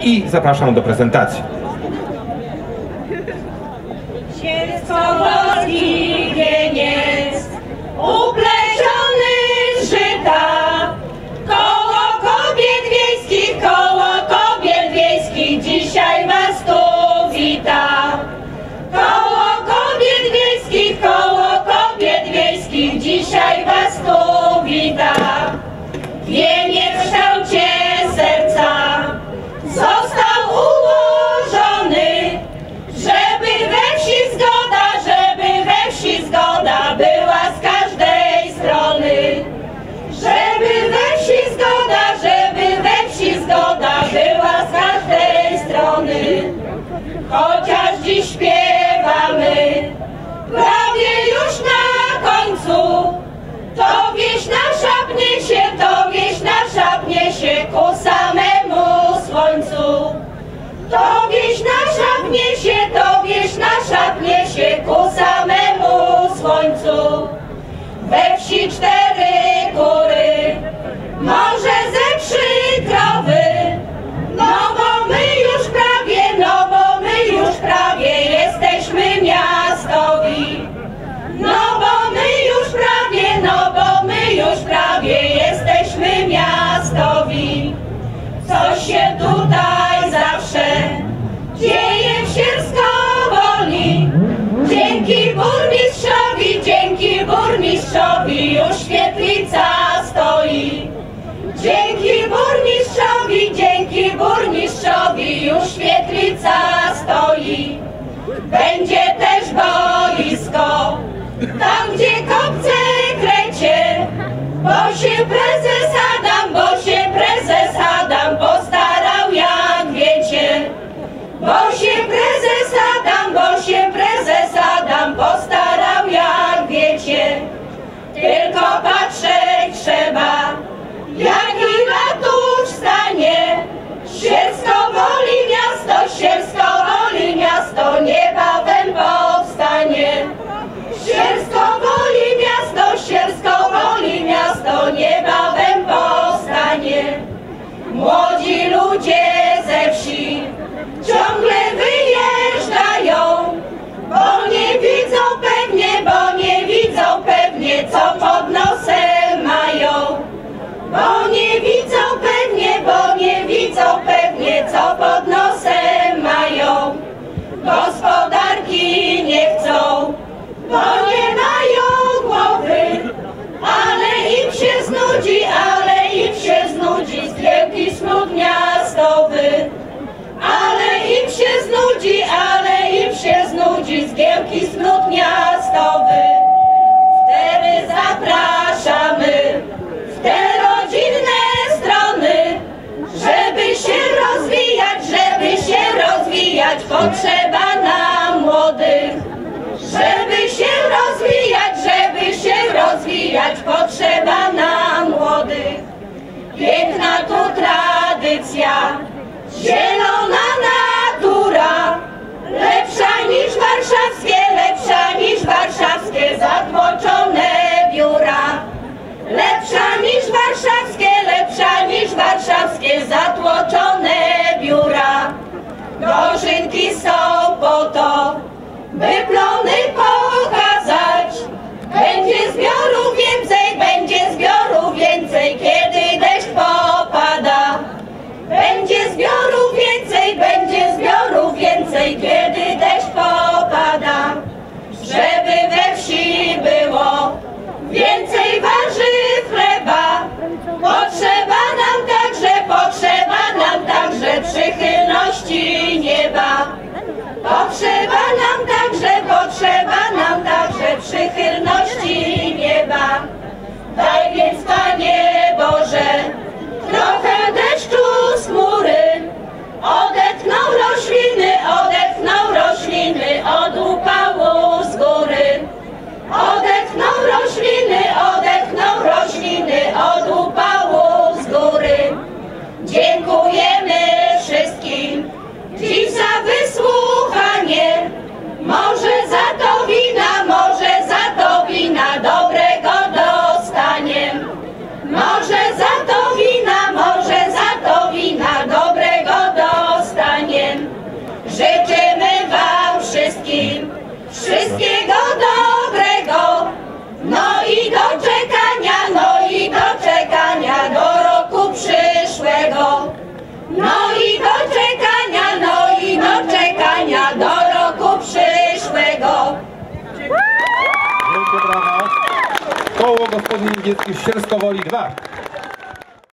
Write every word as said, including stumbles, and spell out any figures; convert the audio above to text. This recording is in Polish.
i zapraszam do prezentacji. Sierpcowo-wolski wieniec, upleciony z żyta, koło kobiet wiejskich, koło kobiet wiejskich, dzisiaj was tu wita. Koło kobiet wiejskich, koło kobiet wiejskich, dzisiaj was tu wita. Wieniec w kształcie serca został ułożony, żeby we wsi zgoda, żeby we wsi zgoda była z każdej strony. Żeby we wsi zgoda, żeby we wsi zgoda była z każdej strony. Chociaż dziś śpiewamy prawie już na końcu, to wieś nasza pnie się, to wieś nasza pnie się ku samemu słońcu. To wieś nasza pnie się, to wieś nasza pnie się ku samemu słońcu. We wsi cztery kury, może ze trzy krowy, no bo my już prawie, no bo my już prawie jesteśmy miastowi. No bo my już prawie, no bo my już prawie jesteśmy miastowi. Co się tutaj zawsze dzieje w Sierpcowo-Woli, dzięki burmistrzowi, dzięki burmistrzowi już świetlica stoi. Dzięki burmistrzowi, dzięki burmistrzowi już świetlica stoi. Będzie też boisko, tam gdzie kopce kręcie, bo się prezes Adam, bo się prezes Adam postarał, jak wiecie. Bo się prezes Adam, bo się prezes Adam postarał, jak wiecie. Tylko patrzeć trzeba, jaki ratusz stanie. Sierpcowo-Woli miasto, Sierpcowo-Woli miasto niebawem powstanie. Sierpcowo-Woli miasto, Sierpcowo-Woli miasto niebawem powstanie. Młodzi ludzie ze wsi ciągle wyjeżdżają, bo nie widzą pewnie, bo nie widzą pewnie, co pod nosem mają. Bo nie widzą pewnie, bo nie widzą pewnie, co pod nosem mają. Gospodarki nie chcą, bo nie mają głowy, ale im się znudzi, ale im się znudzi wielki smród miastowy. Ale im się znudzi, ale im się znudzi wielki smród miastowy. Wtedy zapraszamy w te rodzinne strony, żeby się rozwijać, żeby się rozwijać, potrzeba nam młodych. Żeby się rozwijać, żeby się rozwijać, potrzeba nam młodych. Piękna tu tradycja, zielona natura, lepsza niż warszawskie, lepsza niż warszawskie zatłoczone biura. Lepsza niż warszawskie, lepsza niż warszawskie zatłoczone biura. Dożynki są po to, by plony pokazać. Będzie zbioru więcej, będzie zbioru więcej, kiedy deszcz popada. Będzie zbioru więcej, będzie zbioru więcej, kiedy deszcz popada. Żeby we wsi było więcej warzyw, chleba, potrzeba nam także, potrzeba nam Akademii Miejskiej w Sierskowoli dwa.